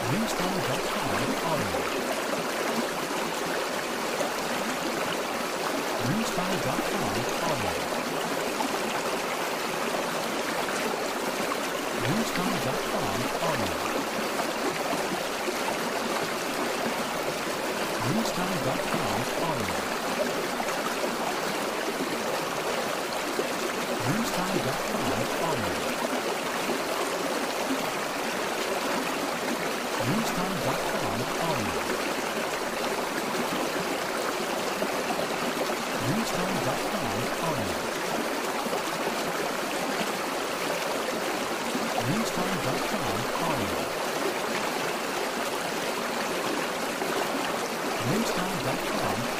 Newstime.com audio. Newstime.com audio. Newstime.com audio. Newstime.com audio. Newstime.com audio. Newstime.com audio. Newstime.com audio. Newstime.com audio. Newstime.com